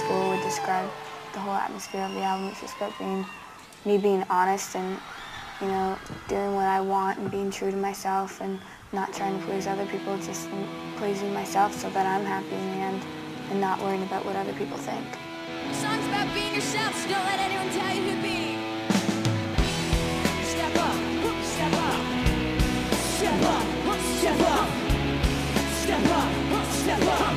school would describe the whole atmosphere of the album. It's just about me being honest and, you know, doing what I want and being true to myself and not trying to please other people, just pleasing myself so that I'm happy in the end and not worrying about what other people think. The song's about being yourself, so don't let anyone tell you who to be. Step up, step up, step up, step up, step up, step up.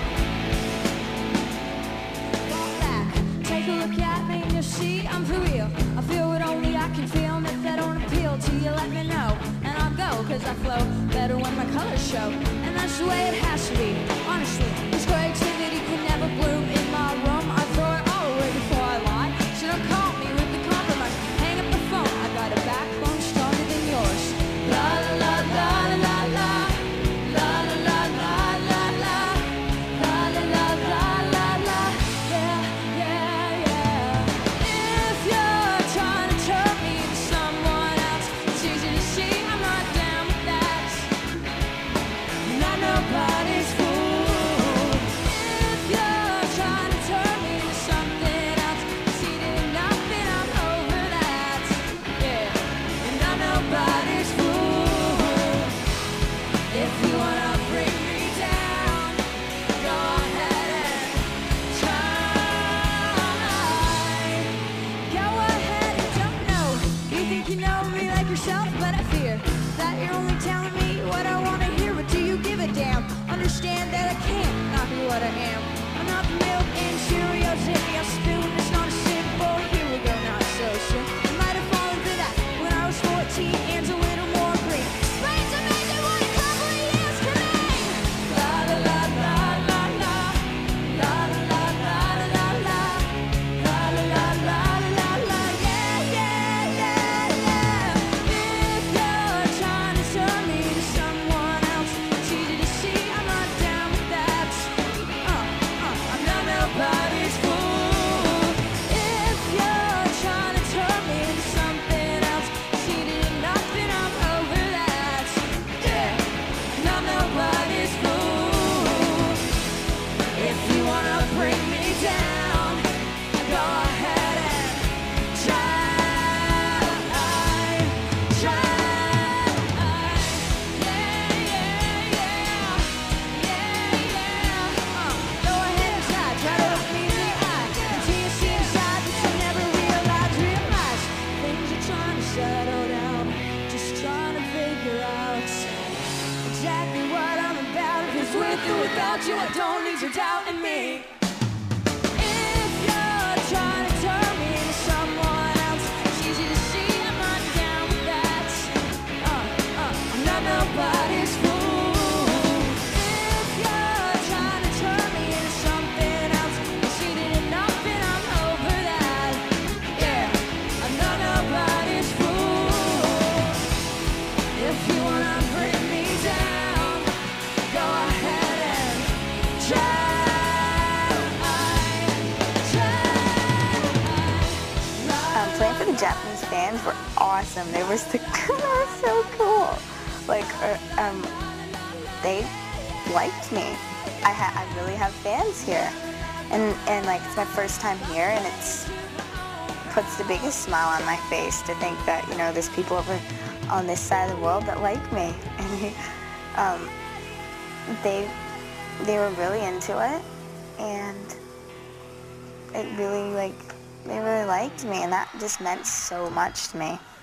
Fall back, take a look at me and you'll see I'm for real. I feel what only I can feel, and if that don't appeal to you, let me know. And I'll go, cause I flow better when my colors show. And that's the way it has to be, honestly. This creativity could never bloom in my room. I throw it all away before I lie. So don't call me with the compromise. Hang up the phone, I got a backbone stronger than yours. La la la la la la la la la la la la la la la la la. Yeah, yeah, yeah. If you're trying to turn me to someone else, it's easy to see I'm not down with that. Not nobody's fool. If you're trying to turn me to something else, see that nothing, I'm over that. Yeah, and I'm nobody's fool. If you wanna bring me down, go ahead and try. Go ahead and don't know. You think you know me like yourself, but I fear that you're only telling me what I wanna hear. But do you give a damn? Understand that I can't not be what I am. I'm not the milk and Cheerios in your spoon. It's not a simple, here we go, not so soon. I might have fallen for that when I was 14 and a little more green. Spring's amazing, what a couple of years for me. La la la la la la la la la la la la la la la la. Yeah, yeah, yeah, yeah. If you're trying to turn me to someone else, it's easy to see I'm not down with that. I'm not nobody's fool. If you're trying to turn me into something else, see that nothing, I'm over that. Yeah, not nobody's fool. If you wanna bring me down, go ahead and try. Yeah, yeah, yeah. Yeah, yeah. Go ahead and try to look me in the eye. Until you see inside that you never realize things are trying to settle down. Just trying to figure out exactly what I'm about. If it's with or without you, I don't need your doubt in me. If you're trying to turn me into someone else, it's easy to see I'm not down with that. I'm not nobody's fool. If you're trying to turn me into something else, you see that nothing, I'm over that. Yeah, I'm not nobody's fool. If you wanna bring me down, go ahead and try. Playing for the Japanese fans were awesome. They were so, they were so cool. Like, they liked me. I really have fans here, and like it's my first time here, and it's puts the biggest smile on my face to think that, you know, there's people over on this side of the world that like me, and they were really into it, and it really, like, they really liked me, and that just meant so much to me.